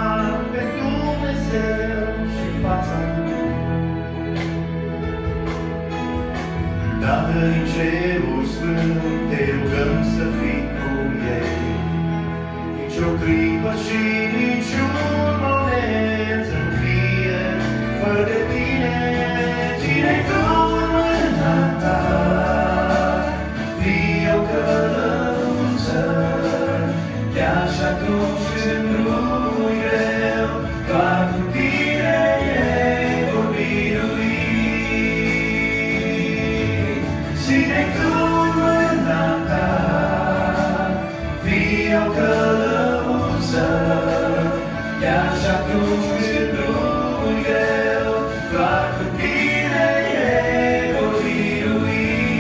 pe Dumnezeu și fața Lui. Tată din cerul sfânt, te rugăm să fii cu ei. Nici o clipă și nici un moment să nu fie fără de tine. Ține-i tu în mâna ta, fii o călăuză, chiar și atunci când drumul e greu, doar cu tine ei vor birui. Ține-i tu în mâna ta, fii o călăuză, chiar și atunci când drumul e greu, doar cu tine ei vor birui.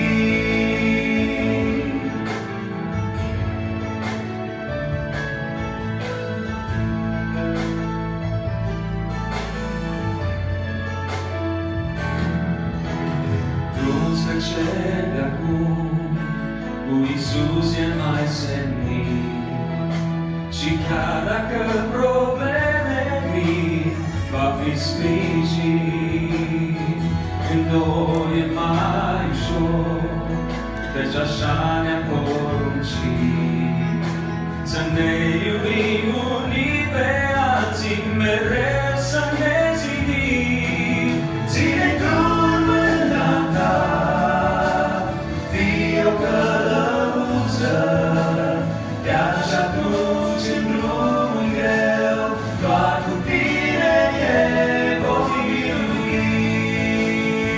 Drumul spre cer de acum, cu Iisus e mai senin. Și chiar dacă probleme vin, va fi sprijin. Când dor e mai ușor, căci așa ne-a poruncit. Să ne iubim unii pe alții, mereu să ne zidim. Ține-i tu în mâna ta, fii o călăuză, chiar și atunci când drumul e greu, doar cu tine ei vor birui.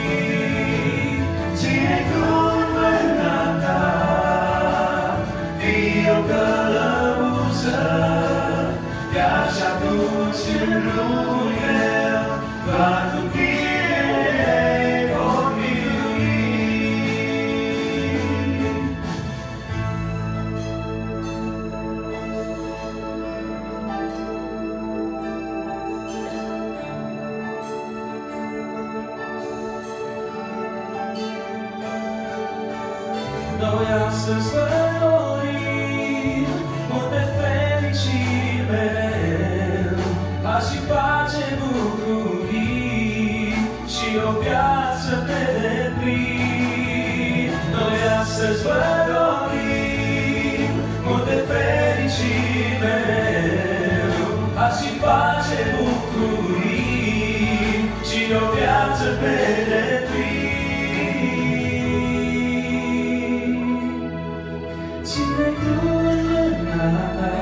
Ține-i tu în mâna ta, fii o călăuză, chiar și atunci când drumul e greu, doar cu tine ei vor birui. Noi astăzi vă dorim multe fericiri mereu, pace și pace, bucurii și o viață pe deplin. Noi astăzi vă dorim multe fericiri mereu, pace și pace, bucurii și o viață pe deplin. Ține-i tu în mâna ta,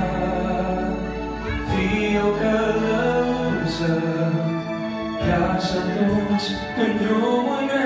fii o călăuză, chiar și atunci când drumul e greu,